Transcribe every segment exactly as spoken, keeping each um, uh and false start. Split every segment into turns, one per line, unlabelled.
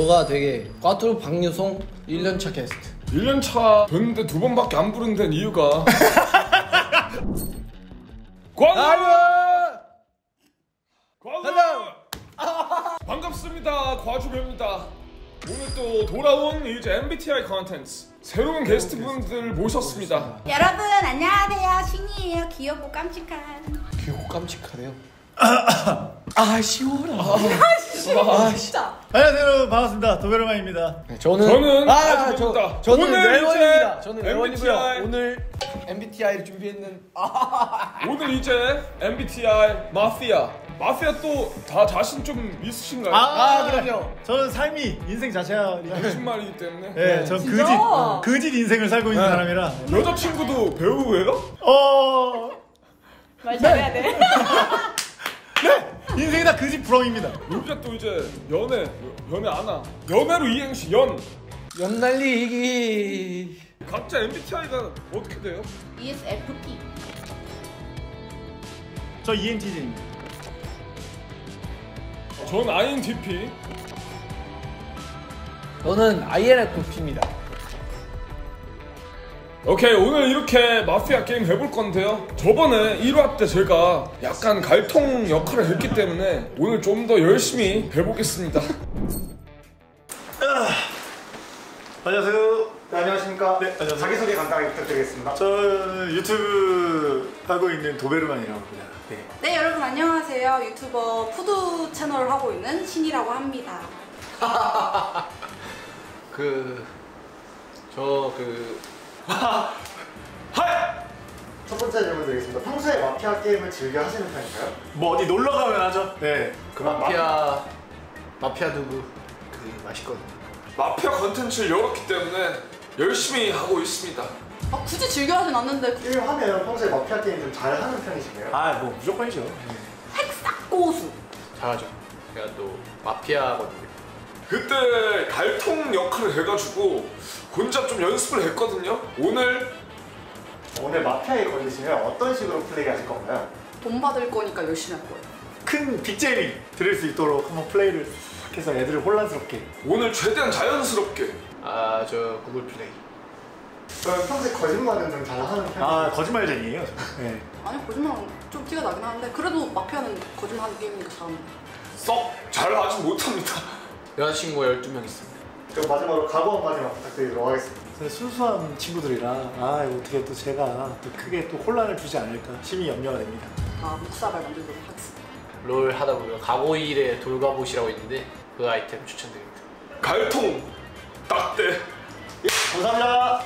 저가 되게 꽈트로 박유송 일 년 차 게스트.
일 년 차 됐는데 두 번밖에 안 부른 데는 이유가 광우! 광우! 반갑습니다. 과주배입니다. 오늘 또 돌아온 이제 엠비티아이 컨텐츠 새로운 게스트분들 모셨습니다.
여러분 안녕하세요. 신이에요. 귀엽고 깜찍한.
귀엽고 깜찍하네요. 아 시원하.
아, 아 진짜.
안녕하세요 여러분, 반갑습니다. 도베르만입니다.
네, 저는
저는
아, 저, 저는 레원입니다. 저는 레원이고요.
엠비티아이
오늘 엠비티아이를 준비했는
오늘 이제 엠비티아이 마피아 마피아 또 다 자신 좀 있으신가요?
아, 그럼요.
저는 삶이 인생 자체가
거짓말이기 때문에.
네, 전
진짜?
거짓 거짓 인생을 살고 있는
네.
사람이라.
여자친구도 배우예요?
어,
말 잘해야 돼.
네, 인생이 다 거짓 부렁입니다.
여기가 또 이제 연애 연애 안하 연애로 이행시 연
연날리기.
각자 엠비티아이가 어떻게 돼요?
이에스에프피.
저 이엔티제입니다.
전 아이엔티피.
저는 아이엔에프피입니다.
오케이, 오늘 이렇게 마피아 게임 해볼 건데요. 저번에 일 화 때 제가 약간 갈통 역할을 했기 때문에 오늘 좀 더 열심히 해보겠습니다.
안녕하세요.
네, 안녕하십니까?
네, 안녕하세요.
자기소개 간단하게 부탁드리겠습니다.
저는 유튜브 하고 있는 도베르만이라고 합니다. 네.
네 여러분 안녕하세요. 유튜버 푸드 채널을 하고 있는 신이라고 합니다.
그 저 그
첫 번째 질문 드리겠습니다. 평소에 마피아 게임을 즐겨 하시는 편인가요?
뭐 어디 놀러 가면 하죠. 네.
그 마피아 마피아 두부 그 맛있거든요.
마피아 컨텐츠를 열었기 때문에 열심히 하고 있습니다.
아, 굳이 즐겨 하진 않는데
게임 하면 평소에 마피아 게임 좀 잘 하는 편이신가요?
아, 뭐 무조건이죠. 네.
핵싹 고수.
잘하죠. 제가 또 마피아거든요.
그때 갈통 역할을 해가지고 혼자 좀 연습을 했거든요. 오늘
오늘 마피아에 걸리시면 어떤 식으로 플레이하실 건가요?
돈 받을 거니까 열심히 할 거예요.
큰 빅잼이 들을 수 있도록 한번 플레이를 해서 애들을 혼란스럽게.
오늘 최대한 자연스럽게.
아 저 구글 플레이.
그럼 평소에 거짓말은 좀 잘 하는 편이세요?
아, 거짓말쟁이에요. 네.
아니 거짓말은 좀 티가 나긴 하는데 그래도 마피아는 거짓말하는 게임이니까 잘합니다.
썩 잘하지 못합니다.
여자친구가 열두 명 있습니다.
그럼 마지막으로 각오 한마디만 부탁드리도록 하겠습니다.
순수한 친구들이라 아 어떻게 또 제가 또 크게 또 혼란을 주지 않을까 심히 염려가 됩니다.
아 묵사발 만들도록 하겠습니다.
롤 하다 보면 가고일의 돌가봇이라고 있는데 그 아이템 추천드립니다.
갈통 딱대.
감사합니다.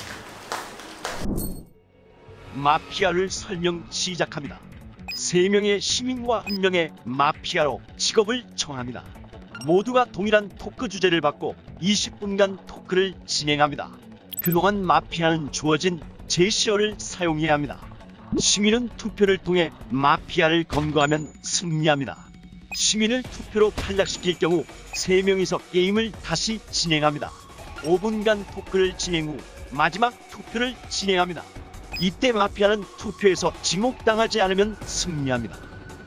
마피아를 설명 시작합니다. 세 명의 시민과 한 명의 마피아로 직업을 정합니다. 모두가 동일한 토크 주제를 받고 이십 분간 토크를 진행합니다. 그동안 마피아는 주어진 제시어를 사용해야 합니다. 시민은 투표를 통해 마피아를 검거하면 승리합니다. 시민을 투표로 탈락시킬 경우 세 명이서 게임을 다시 진행합니다. 오 분간 토크를 진행 후 마지막 투표를 진행합니다. 이때 마피아는 투표에서 지목당하지 않으면 승리합니다.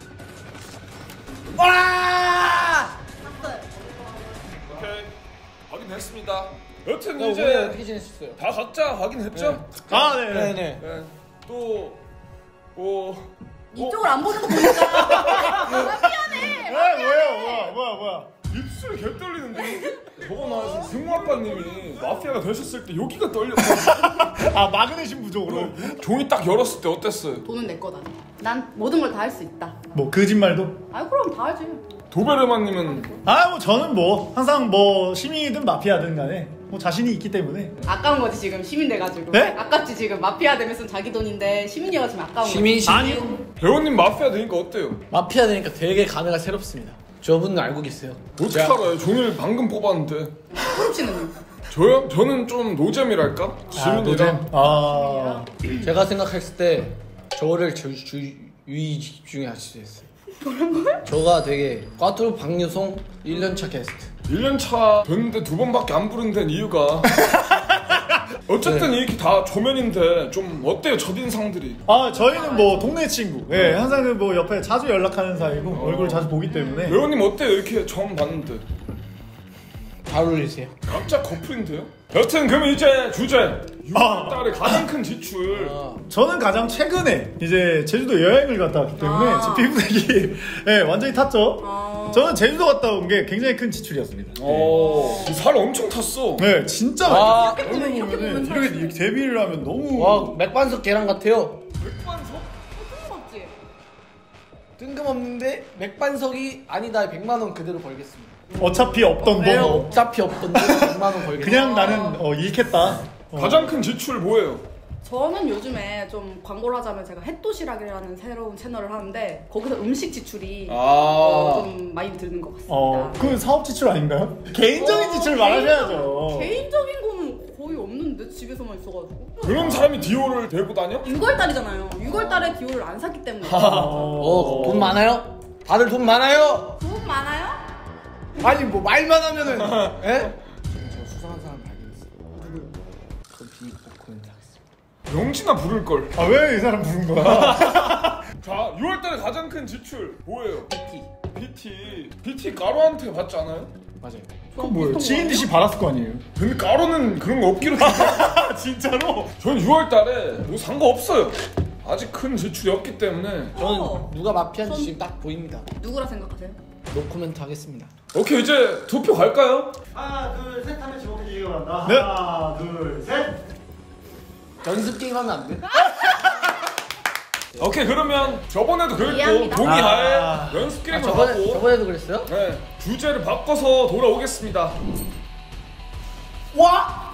오케이, 확인했습니다. 여튼
오늘
이제
어떻게 지냈었어요?
다 각자 확인했죠?
아, 네.
네네.
네. 또 뭐.
이쪽을 안 보는 거 보니까 마피아네.
에 뭐야 뭐야 뭐야 뭐야.
입술이 개 떨리는데? 저거 나와서 승우 아빠님이 마피아가 되셨을 때 여기가 떨렸어.
아, 마그네슘 부족으로.
종이 딱 열었을 때 어땠어요?
돈은 내 거다. 난 모든 걸 다 할 수 있다.
뭐 거짓말도?
아이 그럼 다 하지.
도베르만님은
아, 뭐 저는 뭐 항상 뭐 시민이든 마피아든 간에 뭐 자신이 있기 때문에.
아까운 거지 지금 시민 돼가지고.
네?
아깝지 지금 마피아 되면 자기 돈인데 시민이어가지고 아까운 거지.
시민 시민.
아니요.
배우님 마피아 되니까 어때요?
마피아 되니까 되게 감회가 새롭습니다. 저분은 알고 계세요.
어떻게 알아요? 종이를 방금 뽑았는데.
소름 씨는
저요? 저는 좀 노잼이랄까? 시민이랑.
아,
제가 생각했을 때 저를 주, 주, 유의 집중해 하시겠어요. 뭐라고요? 저가 되게 꽈트로 박유송 일 년 차 게스트.
일 년 차 됐는데 두 번밖에 안 부른 데는 이유가 어쨌든
네.
이렇게 다 초면인데 좀 어때요? 첫인상들이?
아 저희는 뭐 동네 친구. 예, 네, 항상 그 뭐 옆에 자주 연락하는 사이고 어. 얼굴 자주 보기 때문에.
배우님 어때요? 이렇게 처음 봤는데.
잘 어울리세요.
각자 커플인데요? 여튼 그럼 이제 주제 유월달에 가장 큰 지출.
아.
저는 가장 최근에 이제 제주도 여행을 갔다 왔기 때문에
아.
제 피부색이 네, 완전히 탔죠.
아.
저는 제주도 갔다 온 게 굉장히 큰 지출이었습니다.
어, 살 엄청 탔어.
네, 진짜
와.
많이
보면, 이렇게 보면
이렇게, 이렇게 데뷔를 하면 너무
와 맥반석 계란 같아요.
백반석?
뜬금없지?
뜬금없는데 맥반석이 아니다 백만 원 그대로 벌겠습니다.
어차피 없던
왜요?
돈
어차피 없던데 백만 원 벌겠습니다.
그냥 나는 어, 잃겠다. 어.
가장 큰 지출 뭐예요?
저는 요즘에 좀 광고를 하자면 제가 햇도시락이라는 새로운 채널을 하는데 거기서 음식 지출이
아.
어, 좀 많이 드는 것 같습니다.
어, 그 사업 지출 아닌가요? 개인적인
어,
지출
개인적-
말하셔야죠.
개인적인 거는 거의 없는데 집에서만 있어가지고.
그런 사람이 디오를 들고 다녀?
유월달이잖아요. 유월달에 디오를 안 샀기 때문에.
어, 돈 많아요? 다들 돈 많아요?
돈 많아요?
아니 뭐 말만 하면은 예? 저 수상한 사람 발견했어요. 누구? 그건 비밀 코멘트 하겠습니다.
영진아 부를걸.
아, 왜 이 사람 부른 거야?
자, 유월달에 가장 큰 지출 뭐예요?
피티
비티. 비티 까로한테 받지 않아요?
맞아요.
그건 뭐예요? 지인 듯이 받았을 거 아니에요?
근데 까로는 그런 거 없기로 했는데
아, 진짜로?
전 유월달에 뭐 산 거 없어요. 아직 큰 지출이 없기 때문에.
저는
어.
누가 마피아인지
전-
지금 딱 보입니다.
누구라 생각하세요?
노코멘트 하겠습니다.
오케이, 이제 투표 갈까요?
하나 둘 셋 하면 지목해 주시기 바랍니다.
네.
하나 둘 셋.
연습 게임 하면 안 돼?
오케이, 그러면 저번에도 그랬고
이해합니다.
동의하에
아.
연습
아,
게임을
저번에
하고
저번에도 그랬어요?
네, 주제를 바꿔서 돌아오겠습니다.
와!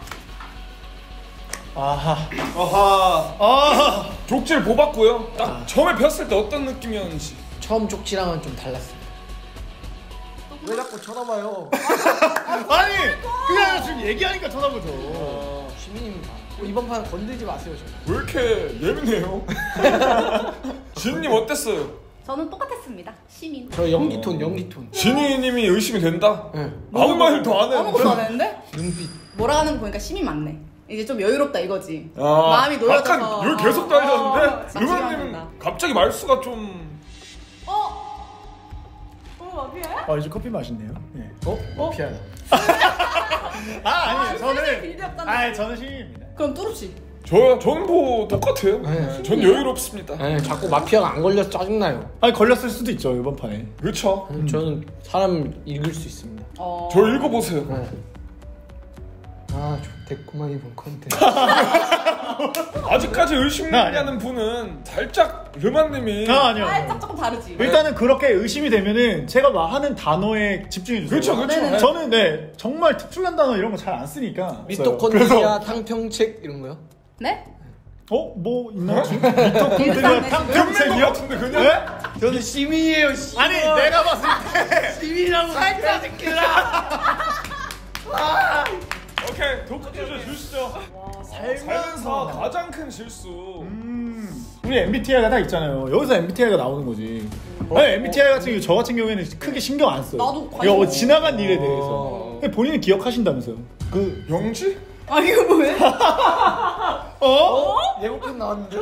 아하.
아하.
아.
족질 뽑았고요. 딱 처음에 폈을 때 어떤 느낌이었는지.
처음 쪽지랑은 좀 달랐습니다. 왜 자꾸 쳐다봐요?
아니, 그게 아니라 지금 얘기하니까 쳐다보죠.
어, 시민입니다. 이번 판 건들지 마세요, 저.
왜 이렇게 예민해요? 진님 어땠어요?
저는 똑같았습니다. 시민.
저 연기톤, 연기톤.
진이님이 의심이 된다?
네.
아무 말도 안
아무것도 안
했는데.
했는데?
눈빛.
뭐라 하는 거 보니까 시민 맞네. 이제 좀 여유롭다 이거지.
아,
마음이 놓여져서.
약간 여기 계속
어,
달렸는데
어,
루마님은
맞다.
갑자기 말수가 좀.
어? 어, 마피아야?
아, 이제 커피 맛있네요. 네.
어? 마피아다.
아, 아니에요.
아,
저는
실제 빌드업잖아.
아, 저는 시민입니다.
그럼 뚜루씨.
저요? 저는 뭐 똑같아요.
네.
전 여유롭습니다.
네, 자꾸 마피아가 안 걸려서 짜증나요.
아니, 걸렸을 수도 있죠, 이번 판에.
그렇죠.
음. 저는 사람 읽을 수 있습니다.
어.
저 읽어보세요.
네. 아, 좋댔구만 이번 컨텐츠.
아직까지
나
의심되는 분은 살짝 르마님이.
아, 아니요.
살짝 조금 다르지.
일단은 그렇게 의심이 되면은 제가 말하는 단어에 집중해 주세요.
그렇죠, 그렇죠.
네네.
저는 네 정말 특출난 단어 이런 거 잘 안 쓰니까.
미토콘드리아, 탕평책 이런 거요?
네?
어? 뭐 있나? 미토콘드리아
일단
것
탕평책이요?
같은데 그냥.
네?
저는 시민이에요, 시
아니 내가 봤을 때
시민이라고 살짝 새끼들아.
오케이, 독특 주제 주시죠. 살면서 가장 큰 실수.
음, 우리 엠비티아이가 다 있잖아요. 여기서 엠비티아이가 나오는 거지. 아니, 엠비티아이 같은 경우 저 같은 경우에는 크게 신경 안 써요.
나도 관심
이거
없어.
지나간 일에 대해서. 근데 본인은 기억하신다면서요. 그
영지?
아 이거 뭐야?
어?
예고편 나왔는데.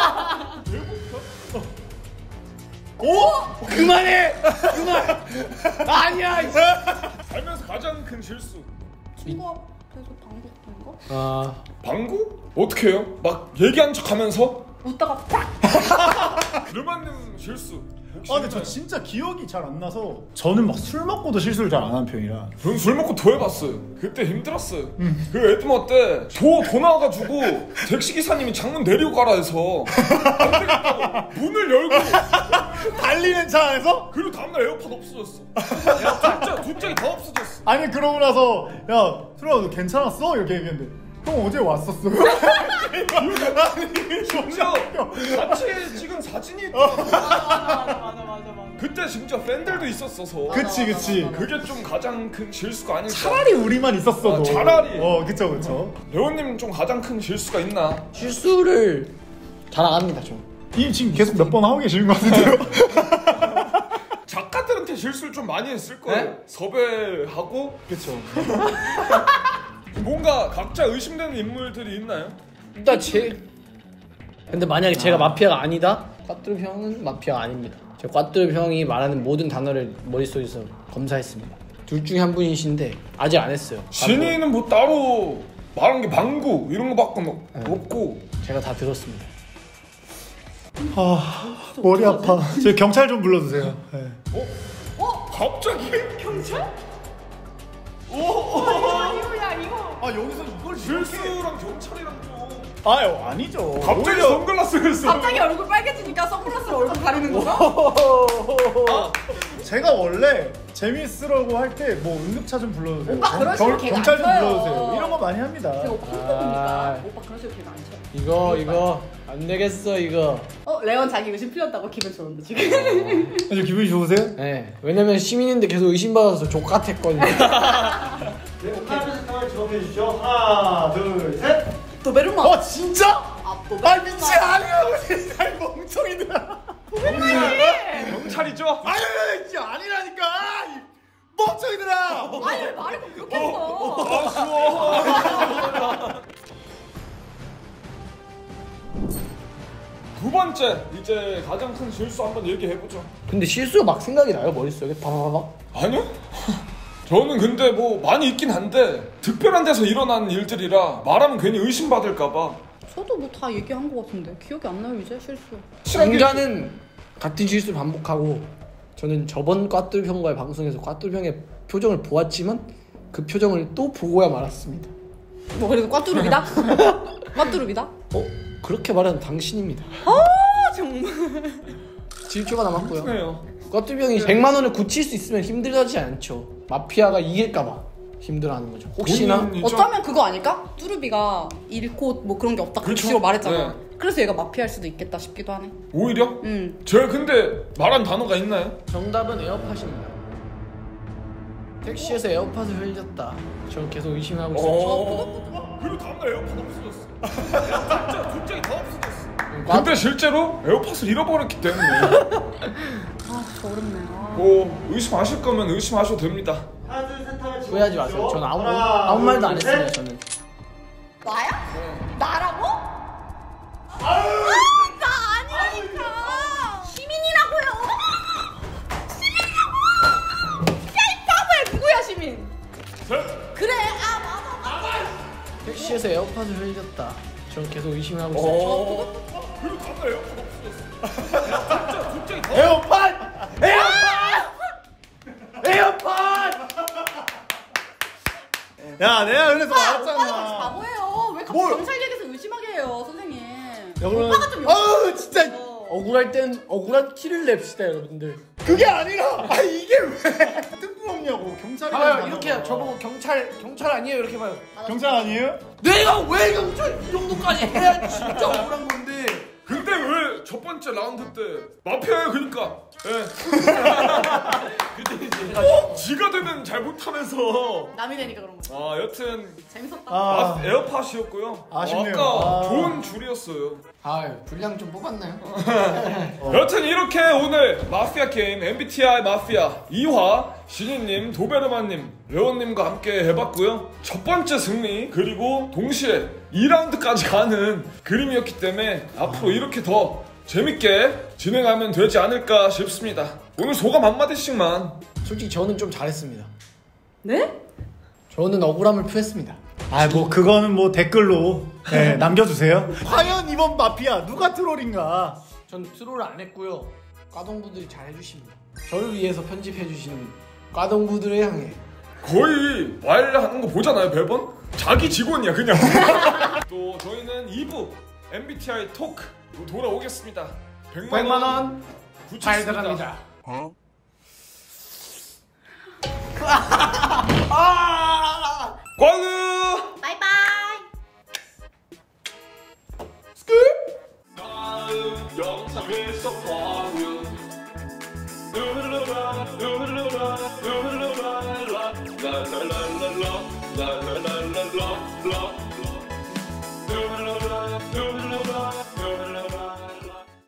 오?
그만해. 그만. 아니야. 이
살면서 가장 큰 실수.
친구 앞에서 방구 푸는 거?
아,
방구? 어떻게 해요? 막 얘기한 척하면서?
웃다가 팍!
르마님 실수. 혹시
아 근데 저
있나요?
진짜 기억이 잘 안 나서 저는 막 술 먹고도 실수를 잘 안 하는 편이라.
저는 술 먹고 더 해봤어요. 그때 힘들었어요. 그 에드머 때 도, 도 나와가지고 택시기사님이 창문 내리고 가라 해서 안 되겠다고 문을 열고
달리는 차 안에서?
그리고 다음날 에어팟 없어졌어. 진짜 두 짝이 다 없어졌어.
아니 그러고 나서 야 수라 너 괜찮았어? 이렇게 얘기했는데 형 어제 왔었어요? 아니
진짜 같이 찍은 사진이 있더라고.
맞아 맞아 맞아 맞아.
그때 진짜 팬들도 있었어서
그치 그치.
그게 좀 가장 큰 실수가 아닐까.
차라리 우리만 있었어도.
아, 차라리.
어 그쵸 그쵸.
레오님 좀 가장 큰 실수가 있나?
실수를 잘 안 합니다, 저.
이 지금 계속 몇 번 하고 계시는 것 같은데요?
작가들한테 실수를 좀 많이 했을 거예요.
네?
섭외하고
그쵸.
뭔가 각자 의심되는 인물들이 있나요?
일단 제 근데 만약에 제가 마피아가 아니다? 꽈뚜르 형은 마피아가 아닙니다. 제가 꽈뚜르 형이 말하는 모든 단어를 머릿속에서 검사했습니다. 둘 중에 한 분이신데 아직 안 했어요.
신이는 뭐 따로 말한 게 방구 이런 거밖에 없고.
제가 다 들었습니다.
아 머리 아파. 저 경찰 좀 불러주세요. 네.
어? 어? 갑자기?
경찰?
오! 오!
아니야 이거.
아 여기서 이걸
실수랑 경찰이랑 좀.
아유 아니죠.
갑자기 선글라스를 써.
갑자기 얼굴 빨개지니까 선글라스로 얼굴 가리는 거야?
아, 제가 원래 재미있으라고 할 때 뭐 응급차 좀 불러주세요.
오빠 그런 식으로 걔가
경찰
안
좀
쳐요.
불러주세요. 이런 거 많이 합니다.
제가 콩콩이니까
아.
오빠 그런 식으로 걔가 안 쳐.
이거 이거 안 되겠어 이거.
어 레온 자기 의심 풀렸다고 기분 좋은데 지금.
아주 기분이 좋으세요?
네. 왜냐면 시민인데 계속 의심받아서 족같았거든요.
네, 하나 둘셋 지목해 주시죠. 하나 둘 셋.
도베르마.
어 진짜?
아 도베르마.
아 미치 아니라고 진짜 이 멍청이들아.
도베르마니.
경찰이죠?
아니 진짜 아니라니까 이 멍청이들아.
아니 왜 말을 그렇게 했어?
아쉬워. 두 번째 이제 가장 큰 실수 한번 얘기해보죠.
근데 실수가 막 생각이 나요 머릿속에 바바바박.
아니요? 저는 근데 뭐 많이 있긴 한데 특별한 데서 일어난 일들이라 말하면 괜히 의심받을까봐.
저도 뭐 다 얘기한 거 같은데 기억이 안 나요 이제 실수.
강자는 같은 실수를 반복하고 저는 저번 꽈뚜리 형과의 방송에서 꽈뚜리 형의 표정을 보았지만 그 표정을 또 보고야 말았습니다.
뭐 그래도 꽈뚜루비다? 꽈뚜루비다?
어? 그렇게 말하는 당신입니다.
아 정말.
칠 초가 남았고요.
그래요.
꽈뚜리 형이 백만 원을 굳힐 수 있으면 힘들어하지 않죠. 마피아가 이길까봐 힘들어하는 거죠. 혹시나
본인 인정-
어쩌면 그거 아닐까? 뚜루비가 잃고 뭐 그런 게 없다 그런
그렇죠.
식으로 말했잖아.
네.
그래서 얘가 마피아일 수도 있겠다 싶기도 하네.
오히려?
응.
제가 근데 말한 단어가 있나요?
정답은 에어팟입니다. 택시에서 에어팟을 흘렸다. 저는 계속 의심하고 있었죠.
어... 그리고 다음날 에어팟 없어졌어. 진짜 갑자기 다 없어졌어.
꽈-
근데 실제로 에어팟을 잃어버렸기 때문에
아 진짜 어렵네. 아.
뭐 의심하실 거면 의심하셔도 됩니다.
하나 둘셋 하면 지목해
후회하지 마세요.
주시죠.
저는 아무
하나,
아무 말도 안
둘,
했습니다.
셋.
저는.
나야?
네.
나라고? 아, 나 아니라니까. 시민이라고요. 시민이라고. 야이 바보야 누구야 시민? 그래 아 맞아.
택시에서 에어팟을 흘렸다. 저는 계속 의심하고 있었죠.
어... 그리고 다음날 에어팟 없어졌어. 진짜 갑자기 다
에어팟! 에어팟! 에어팟! 야 내가 그래서
오빠가 같이
말했잖아.
바보예요. 왜 갑자기
뭘?
경찰 얘기해서 의심하게 해요 선생님.
그러면-
오빠가 좀
아우 진짜
어.
억울할 땐 억울한 티를 냅시다 여러분들.
그게 아니라 아 이게 왜 뜬금없냐고 경찰이
아 이렇게 저보고 경찰 경찰 아니에요 이렇게 봐요.
경찰 아니에요?
내가 왜 경찰 이 정도까지 해야 진짜 억울한 건데.
근데 왜 첫 번째 라운드 때 마피아야 그니까 예. 어? 지가 되면 잘 못하면서
남이 되니까 그런 거.
아 여튼
재밌었다.
아,
아, 에어팟이었고요.
아쉽네요.
아까
아.
좋은 줄이었어요.
아 분량 좀 뽑았나요?
여튼 이렇게 오늘 마피아 게임 엠비티아이 마피아 이 화 신이님, 도베르만님, 레온님과 함께 해봤고요. 첫 번째 승리 그리고 동시에 이 라운드까지 가는 그림이었기 때문에 앞으로 이렇게 더 재밌게 진행하면 되지 않을까 싶습니다. 오늘 소감 한마디씩만.
솔직히 저는 좀 잘했습니다.
네?
저는 억울함을 표했습니다.
아 뭐 그거는 뭐 댓글로 네, 남겨주세요. 과연 이번 마피아 누가 트롤인가?
전 트롤을 안 했고요. 과동부들이 잘 해주십니다. 저를 위해서 편집해주시는 과동부들을 향해
거의 말하는 거 보잖아요 매번? 자기 직원이야 그냥. 또 저희는 이 부 엠비티아이 토크 돌아오겠습니다. 백만 원
잘
붙였습니다.
들어갑니다.
광우
바이바이.
다음 영상에서 봐요. 루루루라 루루루라 루루루라 라라라라라 라라라라라